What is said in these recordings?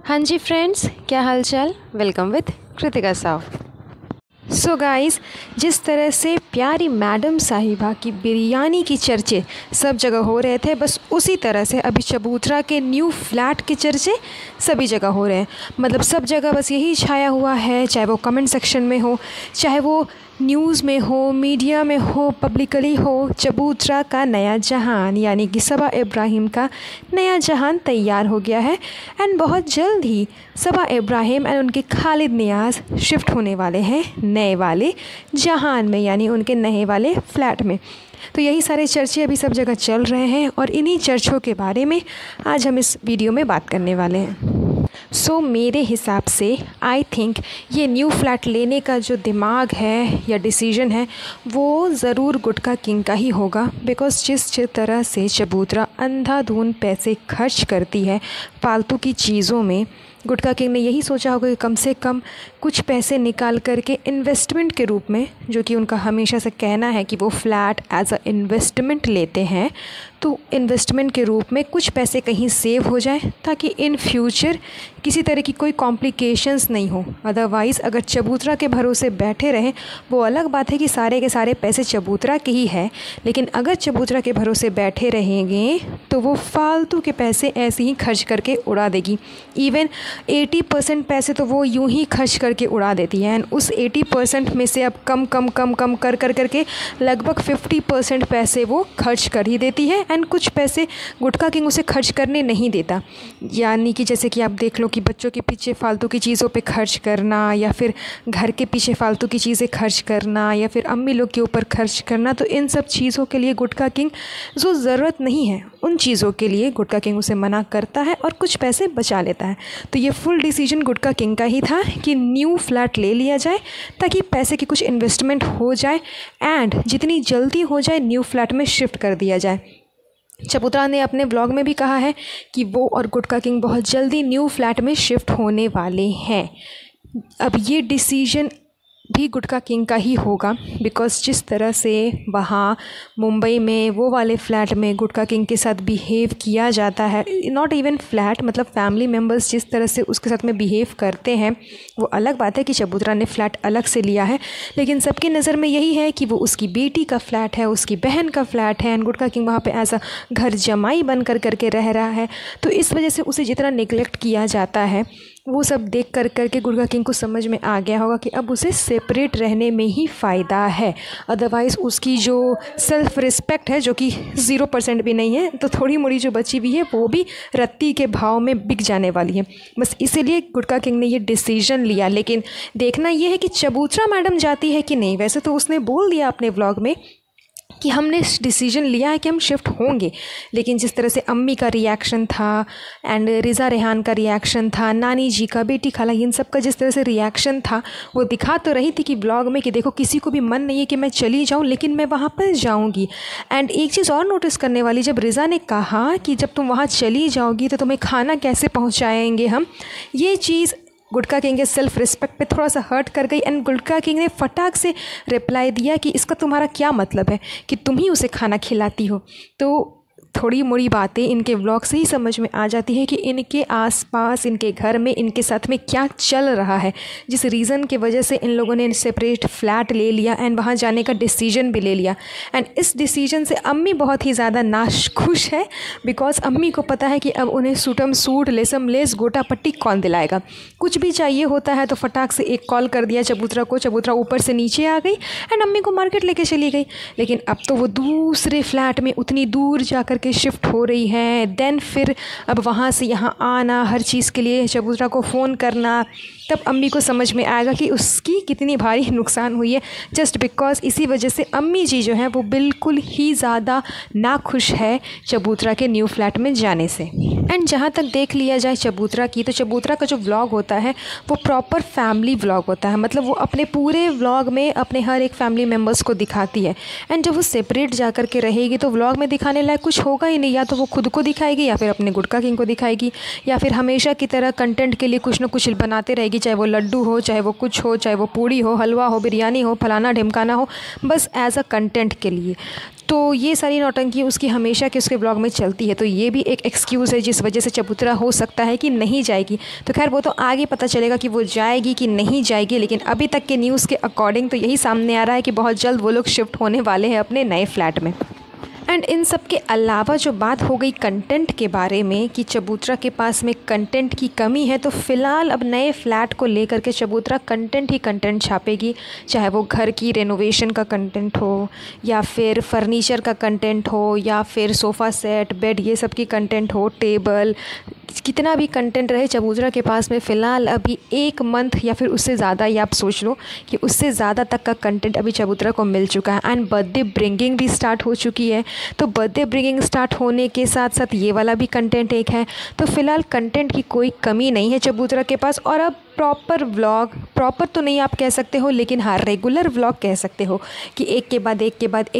हाँ जी फ्रेंड्स, क्या हाल चाल। Welcome with Kritika Sao. So guys, जिस तरह से प्यारी मैडम साहिबा की बिरयानी की चर्चे सब जगह हो रहे थे, बस उसी तरह से अभी चबूतरा के न्यू फ्लैट के चर्चे सभी जगह हो रहे हैं। मतलब सब जगह बस यही छाया हुआ है, चाहे वो कमेंट सेक्शन में हो, चाहे वो न्यूज़ में हो, मीडिया में हो, पब्लिकली हो। चबूतरा का नया जहान यानी कि सबा इब्राहिम का नया जहान तैयार हो गया है एंड बहुत जल्द ही सबा इब्राहिम एंड उनके खालिद नियाज़ शिफ्ट होने वाले हैं नए वाले जहान में, यानी उनके नए वाले फ्लैट में। तो यही सारे चर्चे अभी सब जगह चल रहे हैं और इन्हीं चर्चों के बारे में आज हम इस वीडियो में बात करने वाले हैं। सो मेरे हिसाब से आई थिंक ये न्यू फ्लैट लेने का जो दिमाग है या डिसीजन है वो ज़रूर गुटका किंग का ही होगा। बिकॉज़ जिस तरह से चबूतरा अंधाधुंध पैसे खर्च करती है फालतू की चीज़ों में, गुटका किंग ने यही सोचा होगा कि कम से कम कुछ पैसे निकाल करके इन्वेस्टमेंट के रूप में, जो कि उनका हमेशा से कहना है कि वो फ्लैट एज अ इन्वेस्टमेंट लेते हैं, तो इन्वेस्टमेंट के रूप में कुछ पैसे कहीं सेव हो जाए ताकि इन फ्यूचर किसी तरह की कोई कॉम्प्लिकेशंस नहीं हो। अदरवाइज़ अगर चबूतरा के भरोसे बैठे रहें, वो अलग बात है कि सारे के सारे पैसे चबूतरा के ही है, लेकिन अगर चबूतरा के भरोसे बैठे रहेंगे तो वो फालतू के पैसे ऐसे ही खर्च करके उड़ा देगी। इवन 80% पैसे तो वो यूं ही खर्च करके उड़ा देती है एंड उस 80% में से अब कम कम कम कम कर कर करके लगभग 50% पैसे वो खर्च कर ही देती है एंड कुछ पैसे गुटका किंग उसे खर्च करने नहीं देता। यानी कि जैसे कि आप देख लो कि बच्चों के पीछे फालतू की चीज़ों पे खर्च करना, या फिर घर के पीछे फालतू की चीज़ें खर्च करना, या फिर अम्मी लोग के ऊपर खर्च करना। तो इन सब चीज़ों के लिए गुटका किंग जो ज़रूरत नहीं है उन चीज़ों के लिए गुटका किंग उसे मना करता है और कुछ पैसे बचा लेता है। तो ये फुल डिसीजन गुटका किंग का ही था कि न्यू फ्लैट ले लिया जाए ताकि पैसे की कुछ इन्वेस्टमेंट हो जाए एंड जितनी जल्दी हो जाए न्यू फ्लैट में शिफ्ट कर दिया जाए। चबूतरा ने अपने ब्लॉग में भी कहा है कि वो और गुटका किंग बहुत जल्दी न्यू फ्लैट में शिफ्ट होने वाले हैं। अब ये डिसीजन भी गुटका किंग का ही होगा बिकॉज़ जिस तरह से वहाँ मुंबई में वो वाले फ्लैट में गुटका किंग के साथ बिहेव किया जाता है, नॉट इवन फ्लैट, मतलब फैमिली मेम्बर्स जिस तरह से उसके साथ में बिहेव करते हैं, वो अलग बात है कि चबूतरा ने फ़्लैट अलग से लिया है, लेकिन सबकी नज़र में यही है कि वो उसकी बेटी का फ़्लैट है, उसकी बहन का फ़्लैट है एंड गुटका किंग वहाँ पर एज अ घर जमाई बन करके रह रहा है। तो इस वजह से उसे जितना निगलेक्ट किया जाता है वो सब देख करके गुटका किंग को समझ में आ गया होगा कि अब उसे सेपरेट रहने में ही फ़ायदा है। अदरवाइज़ उसकी जो सेल्फ़ रिस्पेक्ट है, जो कि 0% भी नहीं है, तो थोड़ी मोड़ी जो बची हुई है वो भी रत्ती के भाव में बिक जाने वाली है। बस इसीलिए गुटका किंग ने ये डिसीजन लिया। लेकिन देखना ये है कि चबूतरा मैडम जाती है कि नहीं। वैसे तो उसने बोल दिया अपने व्लॉग में कि हमने डिसीजन लिया है कि हम शिफ्ट होंगे, लेकिन जिस तरह से अम्मी का रिएक्शन था एंड रिज़ा रेहान का रिएक्शन था, नानी जी का, बेटी खाला, इन सब का जिस तरह से रिएक्शन था वो दिखा तो रही थी कि ब्लॉग में कि देखो किसी को भी मन नहीं है कि मैं चली जाऊं, लेकिन मैं वहाँ पर जाऊँगी। एंड एक चीज़ और नोटिस करने वाली, जब रिज़ा ने कहा कि जब तुम वहाँ चली जाओगी तो तुम्हें खाना कैसे पहुँचाएँगे हम, ये चीज़ गुटका किंग के सेल्फ़ रिस्पेक्ट पे थोड़ा सा हर्ट कर गई एंड गुटका किंग ने फटाक से रिप्लाई दिया कि इसका तुम्हारा क्या मतलब है कि तुम ही उसे खाना खिलाती हो। तो थोड़ी मोड़ी बातें इनके व्लॉग से ही समझ में आ जाती है कि इनके आसपास, इनके घर में, इनके साथ में क्या चल रहा है, जिस रीज़न की वजह से इन लोगों ने सेपरेट फ्लैट ले लिया एंड वहाँ जाने का डिसीजन भी ले लिया। एंड इस डिसीजन से अम्मी बहुत ही ज़्यादा नाखुश है बिकॉज़ अम्मी को पता है कि अब उन्हें सूटम सूट, लेसम लेस, गोटा पट्टी कौन दिलाएगा। कुछ भी चाहिए होता है तो फटाक से एक कॉल कर दिया चबूतरा को, चबूतरा ऊपर से नीचे आ गई एंड अम्मी को मार्केट लेके चली गई। लेकिन अब तो वो दूसरे फ्लैट में उतनी दूर जा कर के शिफ्ट हो रही है, देन फिर अब वहाँ से यहाँ आना, हर चीज़ के लिए चबूतरा को फ़ोन करना, तब अम्मी को समझ में आएगा कि उसकी कितनी भारी नुकसान हुई है। जस्ट बिकॉज़ इसी वजह से अम्मी जी जो है वो बिल्कुल ही ज़्यादा नाखुश है चबूतरा के न्यू फ्लैट में जाने से। एंड जहाँ तक देख लिया जाए चबूतरा की, तो चबूतरा का जो व्लॉग होता है वो प्रॉपर फैमिली व्लॉग होता है। मतलब वो अपने पूरे व्लॉग में अपने हर एक फैमिली मेम्बर्स को दिखाती है एंड जब वो सेपरेट जा कर के रहेगी तो व्लॉग में दिखाने लायक कुछ होगा ही नहीं। या तो वो खुद को दिखाएगी या फिर अपने गुटका किंग को दिखाएगी, या फिर हमेशा की तरह कंटेंट के लिए कुछ ना कुछ बनाते रहेगी, चाहे वो लड्डू हो, चाहे वो कुछ हो, चाहे वो पूड़ी हो, हलवा हो, बिरयानी हो, फलाना ढिमकाना हो, बस एज अ कंटेंट के लिए। तो ये सारी नौटंकी उसकी हमेशा के उसके ब्लॉग में चलती है। तो ये भी एक एक्सक्यूज़ है जिस वजह से चबूतरा हो सकता है कि नहीं जाएगी। तो खैर वो तो आगे पता चलेगा कि वो जाएगी कि नहीं जाएगी, लेकिन अभी तक के न्यूज़ के अकॉर्डिंग तो यही सामने आ रहा है कि बहुत जल्द वो लोग शिफ्ट होने वाले हैं अपने नए फ्लैट में। एंड इन सब के अलावा जो बात हो गई कंटेंट के बारे में कि चबूतरा के पास में कंटेंट की कमी है, तो फ़िलहाल अब नए फ्लैट को लेकर के चबूतरा कंटेंट ही कंटेंट छापेगी, चाहे वो घर की रेनोवेशन का कंटेंट हो या फिर फर्नीचर का कंटेंट हो या फिर सोफ़ा सेट, बेड, ये सब की कंटेंट हो, टेबल, कितना भी कंटेंट रहे चबूतरा के पास में फ़िलहाल अभी 1 मंथ या फिर उससे ज़्यादा, या आप सोच लो कि उससे ज़्यादा तक का कंटेंट अभी चबूतरा को मिल चुका है। एंड बर्थडे ब्रिंगिंग भी स्टार्ट हो चुकी है। तो बर्थडे ब्रिंगिंग स्टार्ट होने के साथ साथ ये वाला भी कंटेंट एक है। तो फ़िलहाल कंटेंट की कोई कमी नहीं है चबूतरा के पास। और अब प्रॉपर व्लॉग, प्रॉपर तो नहीं आप कह सकते हो, लेकिन हाँ रेगुलर व्लॉग कह सकते हो कि एक के बाद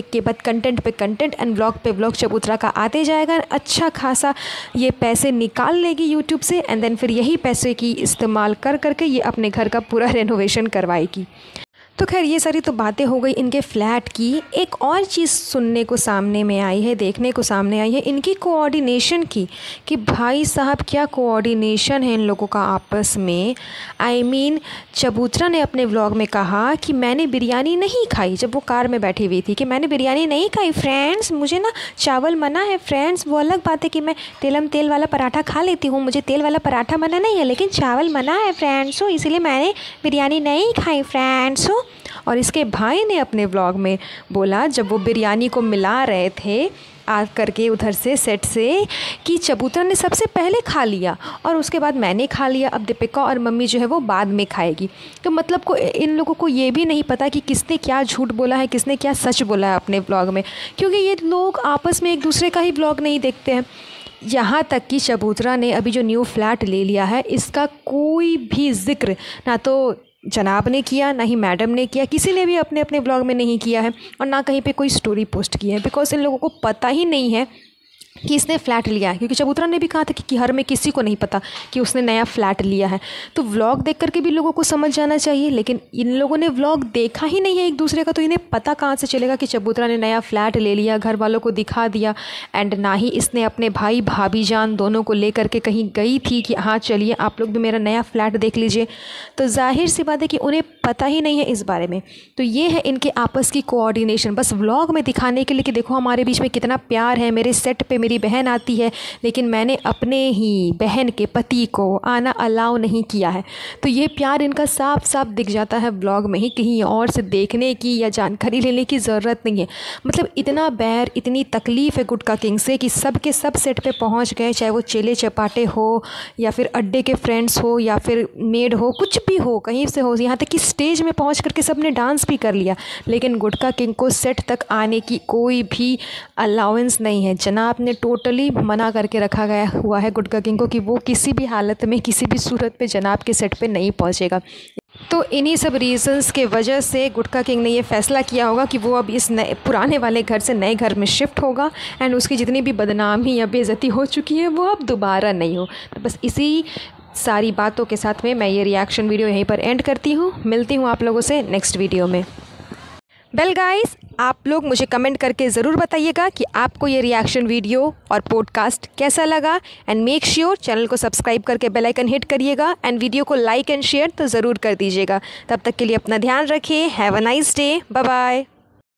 कंटेंट पे कंटेंट एंड व्लॉग पे व्लॉग चबूतरा का आते जाएगा। अच्छा खासा ये पैसे निकाल लेगी यूट्यूब से एंड देन फिर यही पैसे की इस्तेमाल कर करके ये अपने घर का पूरा रेनोवेशन करवाएगी। तो खैर ये सारी तो बातें हो गई इनके फ्लैट की। एक और चीज़ सुनने को सामने में आई है, देखने को सामने आई है इनकी कोऑर्डिनेशन की, कि भाई साहब क्या कोऑर्डिनेशन है इन लोगों का आपस में। आई मीन चबूतरा ने अपने व्लॉग में कहा कि मैंने बिरयानी नहीं खाई, जब वो कार में बैठी हुई थी, कि मैंने बिरयानी नहीं खाई फ्रेंड्स, मुझे ना चावल मना है फ्रेंड्स। वो अलग बात है कि मैं तेल वाला पराठा खा लेती हूँ, मुझे तेल वाला पराठा मना नहीं है, लेकिन चावल मना है फ्रेंड्स, तो इसीलिए मैंने बिरयानी नहीं खाई फ्रेंड्स। और इसके भाई ने अपने व्लॉग में बोला जब वो बिरयानी को मिला रहे थे आ करके उधर से सेट से, कि चबूतरा ने सबसे पहले खा लिया और उसके बाद मैंने खा लिया, अब दीपिका और मम्मी जो है वो बाद में खाएगी। तो मतलब को इन लोगों को ये भी नहीं पता कि किसने क्या झूठ बोला है, किसने क्या सच बोला है अपने व्लॉग में, क्योंकि ये लोग आपस में एक दूसरे का ही व्लॉग नहीं देखते हैं। यहाँ तक कि चबूतरा ने अभी जो न्यू फ्लैट ले लिया है इसका कोई भी जिक्र ना तो जनाब ने किया, ना ही मैडम ने किया, किसी ने भी अपने अपने ब्लॉग में नहीं किया है और ना कहीं पे कोई स्टोरी पोस्ट की है, बिकॉज इन लोगों को पता ही नहीं है कि इसने फ़्लैट लिया है। क्योंकि चबूतरा ने भी कहा था कि हर में किसी को नहीं पता कि उसने नया फ़्लैट लिया है। तो व्लॉग देख करके भी लोगों को समझ जाना चाहिए, लेकिन इन लोगों ने व्लॉग देखा ही नहीं है एक दूसरे का, तो इन्हें पता कहाँ से चलेगा कि चबूतरा ने नया फ़्लैट ले लिया, घर वालों को दिखा दिया। एंड ना ही इसने अपने भाई भाभी जान दोनों को ले करके कहीं गई थी कि हाँ चलिए आप लोग भी मेरा नया फ़्लैट देख लीजिए। तो जाहिर सी बात है कि उन्हें पता ही नहीं है इस बारे में। तो ये है इनके आपस की कोऑर्डिनेशन, बस व्लॉग में दिखाने के लिए कि देखो हमारे बीच में कितना प्यार है, मेरे सेट पे मेरी बहन आती है लेकिन मैंने अपने ही बहन के पति को आना अलाउ नहीं किया है। तो ये प्यार इनका साफ साफ दिख जाता है व्लॉग में ही, कहीं और से देखने की या जानकारी लेने की ज़रूरत नहीं है। मतलब इतना बैर, इतनी तकलीफ़ है गुटका किंग से कि सब के सब सेट पे पहुंच गए, चाहे वो चेले चपाटे हो या फिर अड्डे के फ्रेंड्स हो या फिर मेड हो, कुछ भी हो, कहीं से हो, यहाँ तक कि स्टेज में पहुंच करके सब ने डांस भी कर लिया, लेकिन गुटका किंग को सेट तक आने की कोई भी अलाउंस नहीं है। जनाब ने टोटली मना करके रखा गया हुआ है गुटका किंग को कि वो किसी भी हालत में किसी भी सूरत पे जनाब के सेट पे नहीं पहुंचेगा। तो इन्हीं सब रीज़न्स के वजह से गुटका किंग ने ये फ़ैसला किया होगा कि वो अब इस नए पुराने वाले घर से नए घर में शिफ्ट होगा एंड उसकी जितनी भी बदनामी या बेइज्जती हो चुकी है वो अब दोबारा नहीं हो। तो बस इसी सारी बातों के साथ में मैं ये रिएक्शन वीडियो यहीं पर एंड करती हूँ। मिलती हूँ आप लोगों से नेक्स्ट वीडियो में। वेल गाइस, आप लोग मुझे कमेंट करके ज़रूर बताइएगा कि आपको ये रिएक्शन वीडियो और पॉडकास्ट कैसा लगा एंड मेक श्योर चैनल को सब्सक्राइब करके बेल आइकन हिट करिएगा एंड वीडियो को लाइक एंड शेयर तो ज़रूर कर दीजिएगा। तब तक के लिए अपना ध्यान रखिए। Have a nice day. Bye bye.